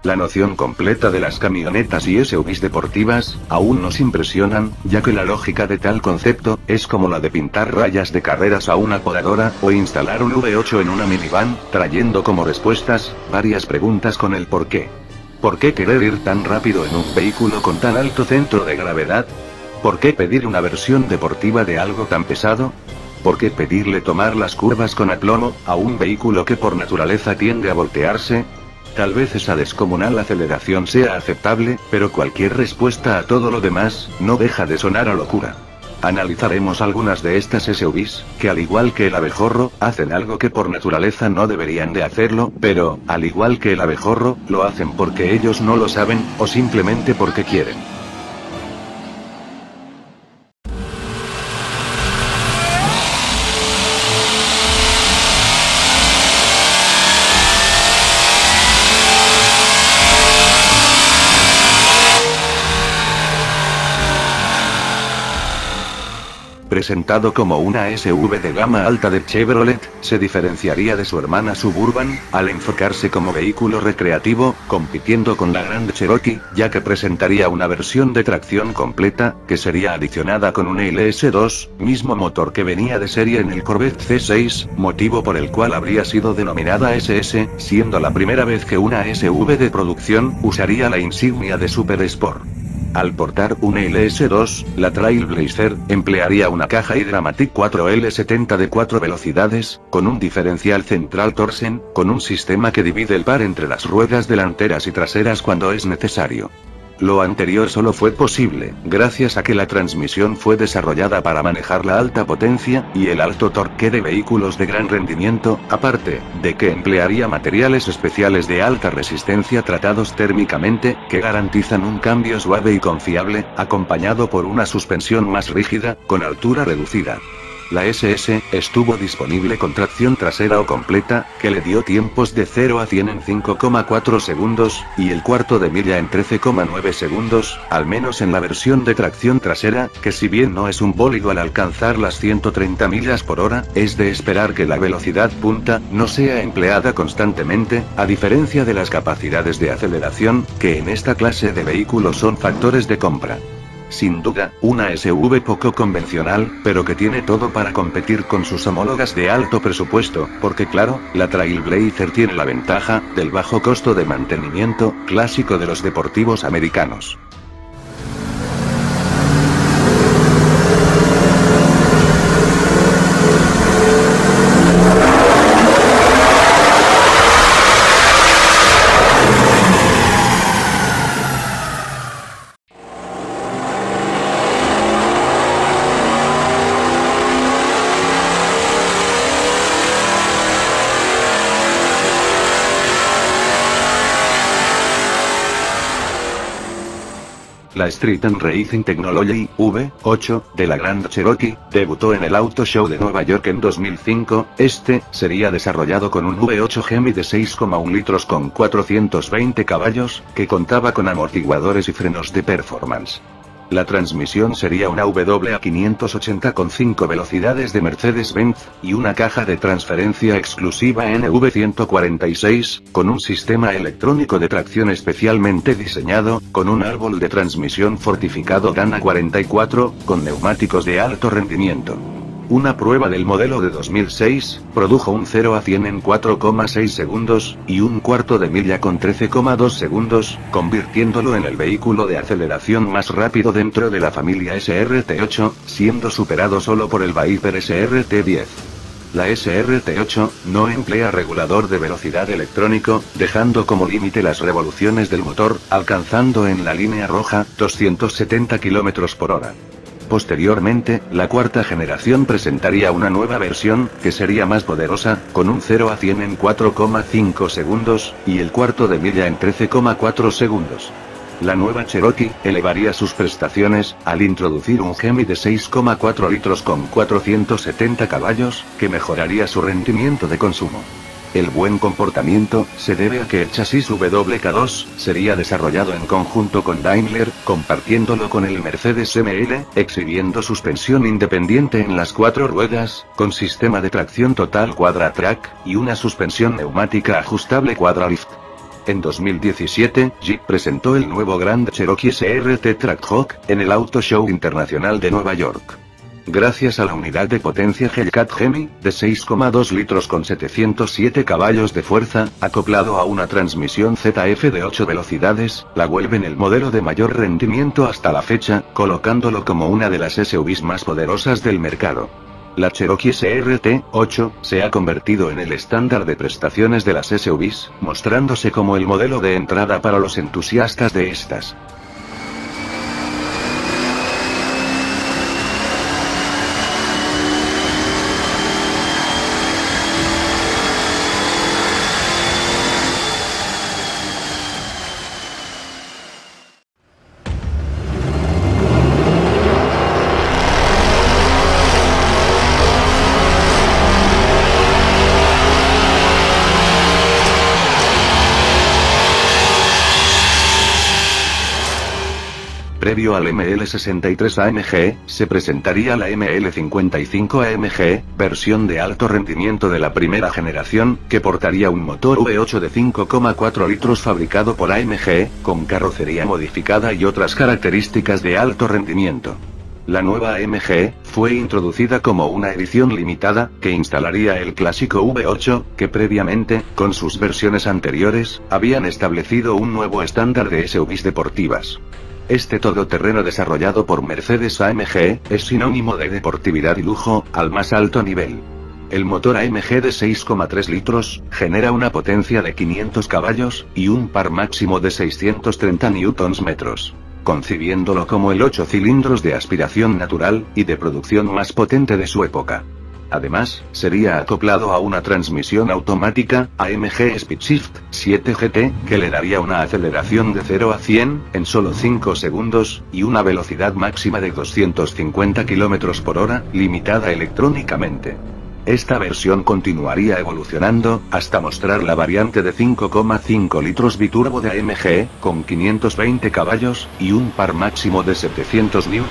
La noción completa de las camionetas y SUVs deportivas, aún nos impresionan, ya que la lógica de tal concepto, es como la de pintar rayas de carreras a una podadora, o instalar un V8 en una minivan, trayendo como respuestas, varias preguntas con el por qué. ¿Por qué querer ir tan rápido en un vehículo con tan alto centro de gravedad? ¿Por qué pedir una versión deportiva de algo tan pesado? ¿Por qué pedirle tomar las curvas con aplomo, a un vehículo que por naturaleza tiende a voltearse? Tal vez esa descomunal aceleración sea aceptable, pero cualquier respuesta a todo lo demás, no deja de sonar a locura. Analizaremos algunas de estas SUVs, que al igual que el abejorro, hacen algo que por naturaleza no deberían de hacerlo, pero, al igual que el abejorro, lo hacen porque ellos no lo saben, o simplemente porque quieren. Presentado como una SUV de gama alta de Chevrolet, se diferenciaría de su hermana Suburban, al enfocarse como vehículo recreativo, compitiendo con la Grand Cherokee, ya que presentaría una versión de tracción completa, que sería adicionada con un LS2, mismo motor que venía de serie en el Corvette C6, motivo por el cual habría sido denominada SS, siendo la primera vez que una SUV de producción usaría la insignia de Super Sport. Al portar un LS2, la Trailblazer emplearía una caja Hydramatic 4L70 de 4 velocidades, con un diferencial central Torsen, con un sistema que divide el par entre las ruedas delanteras y traseras cuando es necesario. Lo anterior solo fue posible, gracias a que la transmisión fue desarrollada para manejar la alta potencia, y el alto torque de vehículos de gran rendimiento, aparte, de que emplearía materiales especiales de alta resistencia tratados térmicamente, que garantizan un cambio suave y confiable, acompañado por una suspensión más rígida, con altura reducida. La SS estuvo disponible con tracción trasera o completa, que le dio tiempos de 0 a 100 en 5,4 segundos, y el cuarto de milla en 13,9 segundos, al menos en la versión de tracción trasera, que si bien no es un bólido al alcanzar las 130 millas por hora, es de esperar que la velocidad punta no sea empleada constantemente, a diferencia de las capacidades de aceleración, que en esta clase de vehículos son factores de compra. Sin duda, una SUV poco convencional, pero que tiene todo para competir con sus homólogas de alto presupuesto, porque claro, la Trailblazer tiene la ventaja del bajo costo de mantenimiento, clásico de los deportivos americanos. La Street and Racing Technology, V8, de la Grand Cherokee, debutó en el Auto Show de Nueva York en 2005, sería desarrollado con un V8 Hemi de 6,1 litros con 420 caballos, que contaba con amortiguadores y frenos de performance. La transmisión sería una WA580 con 5 velocidades de Mercedes-Benz, y una caja de transferencia exclusiva NV146, con un sistema electrónico de tracción especialmente diseñado, con un árbol de transmisión fortificado Dana 44, con neumáticos de alto rendimiento. Una prueba del modelo de 2006, produjo un 0 a 100 en 4,6 segundos, y un cuarto de milla con 13,2 segundos, convirtiéndolo en el vehículo de aceleración más rápido dentro de la familia SRT8, siendo superado solo por el Viper SRT10. La SRT8 no emplea regulador de velocidad electrónico, dejando como límite las revoluciones del motor, alcanzando en la línea roja 270 km por hora. Posteriormente, la cuarta generación presentaría una nueva versión, que sería más poderosa, con un 0 a 100 en 4,5 segundos, y el cuarto de milla en 13,4 segundos. La nueva Cherokee elevaría sus prestaciones, al introducir un Hemi de 6,4 litros con 470 caballos, que mejoraría su rendimiento de consumo. El buen comportamiento se debe a que el chasis WK2 sería desarrollado en conjunto con Daimler, compartiéndolo con el Mercedes ML, exhibiendo suspensión independiente en las 4 ruedas, con sistema de tracción total Quadra-Track, y una suspensión neumática ajustable Quadralift. En 2017, Jeep presentó el nuevo Grand Cherokee SRT Trackhawk, en el Auto Show Internacional de Nueva York. Gracias a la unidad de potencia Hellcat Hemi, de 6,2 litros con 707 caballos de fuerza, acoplado a una transmisión ZF de 8 velocidades, la vuelven el modelo de mayor rendimiento hasta la fecha, colocándolo como una de las SUVs más poderosas del mercado. La Cherokee SRT-8 se ha convertido en el estándar de prestaciones de las SUVs, mostrándose como el modelo de entrada para los entusiastas de estas. Previo al ML63 AMG, se presentaría la ML55 AMG, versión de alto rendimiento de la primera generación, que portaría un motor V8 de 5,4 litros fabricado por AMG, con carrocería modificada y otras características de alto rendimiento. La nueva AMG fue introducida como una edición limitada, que instalaría el clásico V8, que previamente, con sus versiones anteriores, habían establecido un nuevo estándar de SUVs deportivas. Este todoterreno desarrollado por Mercedes-AMG, es sinónimo de deportividad y lujo, al más alto nivel. El motor AMG de 6,3 litros, genera una potencia de 500 caballos, y un par máximo de 630 Nm, concibiéndolo como el 8 cilindros de aspiración natural, y de producción más potente de su época. Además, sería acoplado a una transmisión automática, AMG SpeedShift 7 GT, que le daría una aceleración de 0 a 100, en solo 5 segundos, y una velocidad máxima de 250 km por hora, limitada electrónicamente. Esta versión continuaría evolucionando, hasta mostrar la variante de 5,5 litros biturbo de AMG, con 520 caballos, y un par máximo de 700 Nm,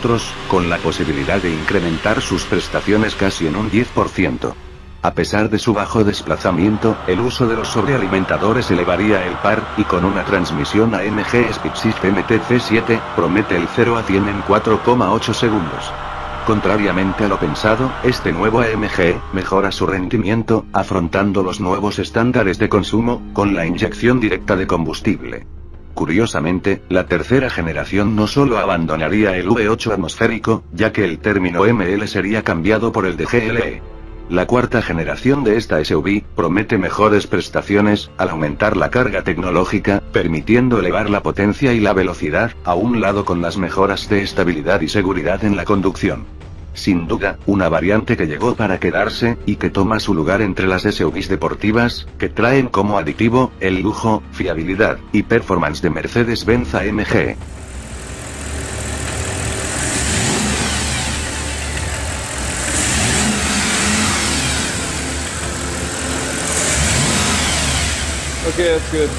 con la posibilidad de incrementar sus prestaciones casi en un 10%. A pesar de su bajo desplazamiento, el uso de los sobrealimentadores elevaría el par, y con una transmisión AMG SpeedShift MTC7, promete el 0 a 100 en 4,8 segundos. Contrariamente a lo pensado, este nuevo AMG mejora su rendimiento, afrontando los nuevos estándares de consumo, con la inyección directa de combustible. Curiosamente, la tercera generación no solo abandonaría el V8 atmosférico, ya que el término ML sería cambiado por el de GLE. La cuarta generación de esta SUV promete mejores prestaciones, al aumentar la carga tecnológica, permitiendo elevar la potencia y la velocidad, a un lado con las mejoras de estabilidad y seguridad en la conducción. Sin duda, una variante que llegó para quedarse, y que toma su lugar entre las SUVs deportivas, que traen como aditivo, el lujo, fiabilidad, y performance de Mercedes-Benz AMG. Okay, that's good.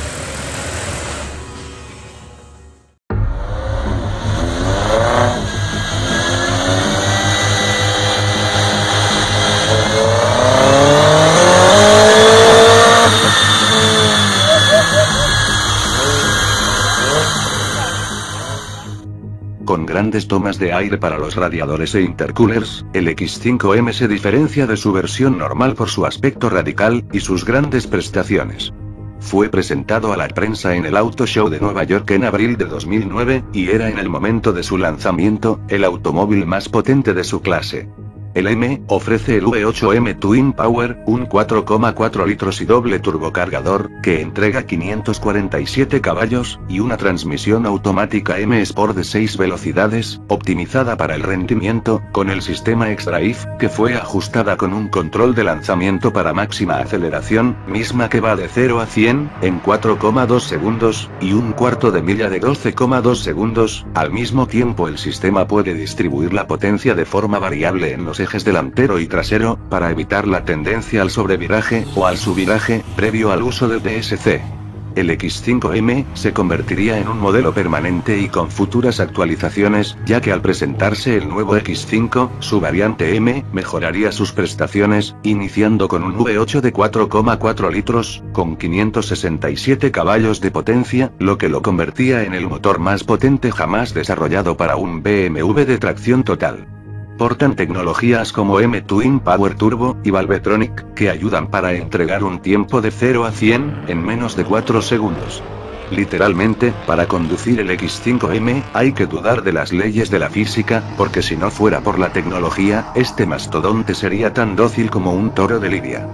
Con grandes tomas de aire para los radiadores e intercoolers, el X5M se diferencia de su versión normal por su aspecto radical, y sus grandes prestaciones. Fue presentado a la prensa en el Auto Show de Nueva York en abril de 2009, y era en el momento de su lanzamiento, el automóvil más potente de su clase. El M ofrece el V8M Twin Power, un 4,4 litros y doble turbocargador, que entrega 547 caballos, y una transmisión automática M Sport de 6 velocidades, optimizada para el rendimiento, con el sistema xDrive, que fue ajustada con un control de lanzamiento para máxima aceleración, misma que va de 0 a 100, en 4,2 segundos, y un cuarto de milla de 12,2 segundos. Al mismo tiempo el sistema puede distribuir la potencia de forma variable en los ejes delantero y trasero, para evitar la tendencia al sobreviraje, o al subviraje, previo al uso del DSC. el X5M se convertiría en un modelo permanente y con futuras actualizaciones, ya que al presentarse el nuevo X5, su variante M mejoraría sus prestaciones, iniciando con un V8 de 4,4 litros, con 567 caballos de potencia, lo que lo convertía en el motor más potente jamás desarrollado para un BMW de tracción total. Portan tecnologías como M-Twin Power Turbo y Valvetronic, que ayudan para entregar un tiempo de 0 a 100 en menos de 4 segundos. Literalmente, para conducir el X5M, hay que dudar de las leyes de la física, porque si no fuera por la tecnología, este mastodonte sería tan dócil como un toro de lidia.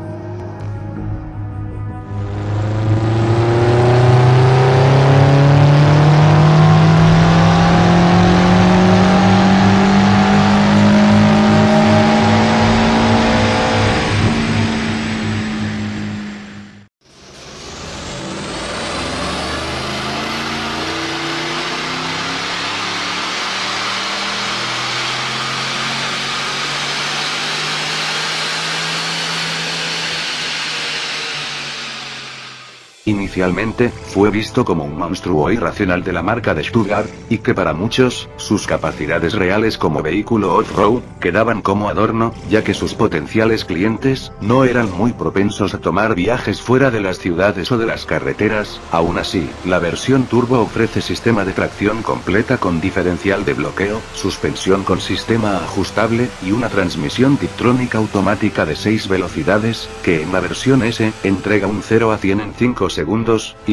Inicialmente, fue visto como un monstruo irracional de la marca de Stuttgart, y que para muchos, sus capacidades reales como vehículo off-road, quedaban como adorno, ya que sus potenciales clientes, no eran muy propensos a tomar viajes fuera de las ciudades o de las carreteras. Aún así, la versión turbo ofrece sistema de tracción completa con diferencial de bloqueo, suspensión con sistema ajustable, y una transmisión Tiptronic automática de 6 velocidades, que en la versión S, entrega un 0 a 100 en 5 segundos, y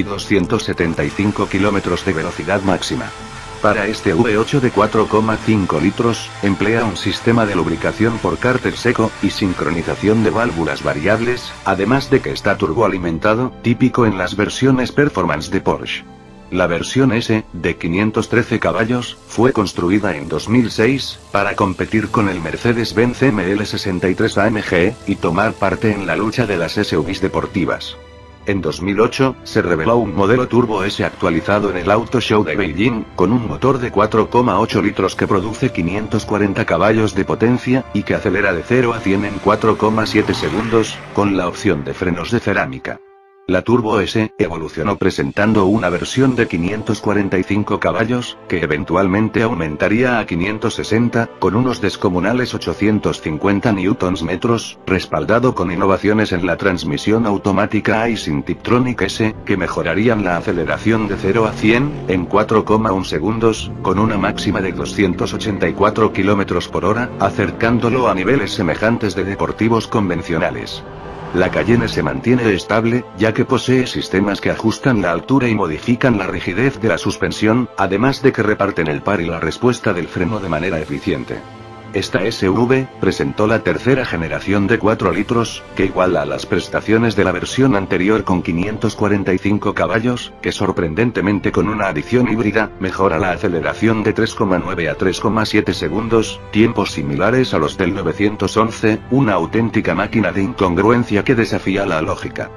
275 kilómetros de velocidad máxima. Para este V8 de 4,5 litros, emplea un sistema de lubricación por cárter seco, y sincronización de válvulas variables, además de que está turboalimentado, típico en las versiones Performance de Porsche. La versión S, de 513 caballos, fue construida en 2006, para competir con el Mercedes-Benz ML63 AMG, y tomar parte en la lucha de las SUVs deportivas. En 2008, se reveló un modelo Turbo S actualizado en el Auto Show de Beijing, con un motor de 4,8 litros que produce 540 caballos de potencia, y que acelera de 0 a 100 en 4,7 segundos, con la opción de frenos de cerámica. La Turbo S evolucionó presentando una versión de 545 caballos, que eventualmente aumentaría a 560, con unos descomunales 850 Nm, respaldado con innovaciones en la transmisión automática iSyn Tiptronic S, que mejorarían la aceleración de 0 a 100 en 4,1 segundos, con una máxima de 284 km por hora, acercándolo a niveles semejantes de deportivos convencionales. La Cayenne se mantiene estable, ya que posee sistemas que ajustan la altura y modifican la rigidez de la suspensión, además de que reparten el par y la respuesta del freno de manera eficiente. Esta SUV presentó la tercera generación de 4 litros, que iguala a las prestaciones de la versión anterior con 545 caballos, que sorprendentemente con una adición híbrida, mejora la aceleración de 3,9 a 3,7 segundos, tiempos similares a los del 911, una auténtica máquina de incongruencia que desafía la lógica.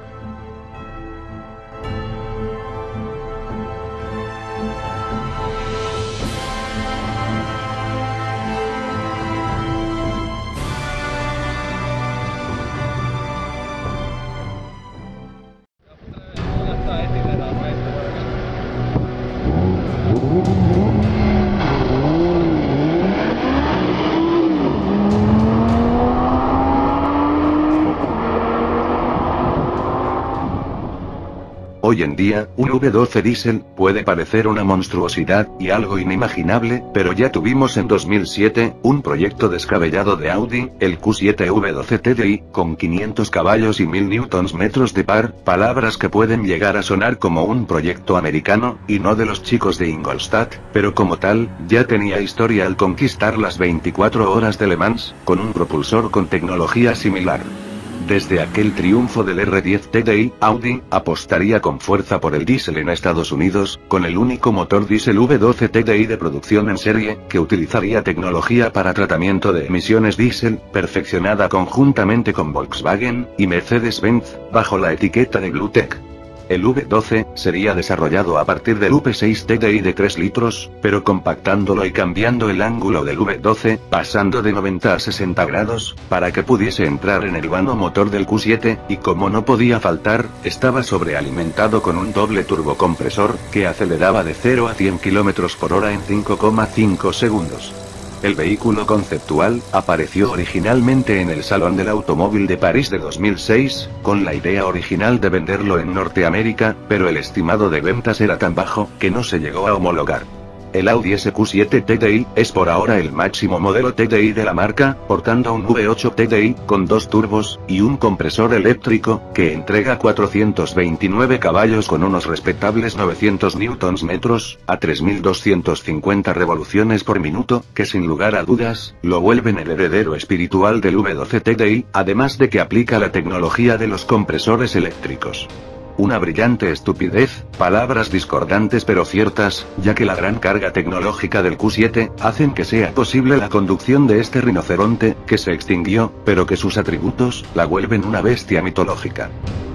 Hoy en día, un V12 diésel puede parecer una monstruosidad y algo inimaginable, pero ya tuvimos en 2007 un proyecto descabellado de Audi, el Q7 V12 TDI, con 500 caballos y 1000 Nm de par, palabras que pueden llegar a sonar como un proyecto americano, y no de los chicos de Ingolstadt, pero como tal, ya tenía historia al conquistar las 24 horas de Le Mans, con un propulsor con tecnología similar. Desde aquel triunfo del R10 TDI, Audi apostaría con fuerza por el diésel en Estados Unidos, con el único motor diésel V12 TDI de producción en serie, que utilizaría tecnología para tratamiento de emisiones diésel, perfeccionada conjuntamente con Volkswagen y Mercedes-Benz, bajo la etiqueta de Bluetech. El V12 sería desarrollado a partir del V6 TDI de 3 litros, pero compactándolo y cambiando el ángulo del V12, pasando de 90 a 60 grados, para que pudiese entrar en el vano motor del Q7, y como no podía faltar, estaba sobrealimentado con un doble turbocompresor, que aceleraba de 0 a 100 km por hora en 5,5 segundos. El vehículo conceptual apareció originalmente en el Salón del Automóvil de París de 2006, con la idea original de venderlo en Norteamérica, pero el estimado de ventas era tan bajo, que no se llegó a homologar. El Audi SQ7 TDI es por ahora el máximo modelo TDI de la marca, portando un V8 TDI con 2 turbos y un compresor eléctrico que entrega 429 caballos con unos respetables 900 Nm a 3250 revoluciones por minuto, que sin lugar a dudas lo vuelven el heredero espiritual del V12 TDI, además de que aplica la tecnología de los compresores eléctricos. Una brillante estupidez, palabras discordantes pero ciertas, ya que la gran carga tecnológica del Q7 hacen que sea posible la conducción de este rinoceronte, que se extinguió, pero que sus atributos la vuelven una bestia mitológica.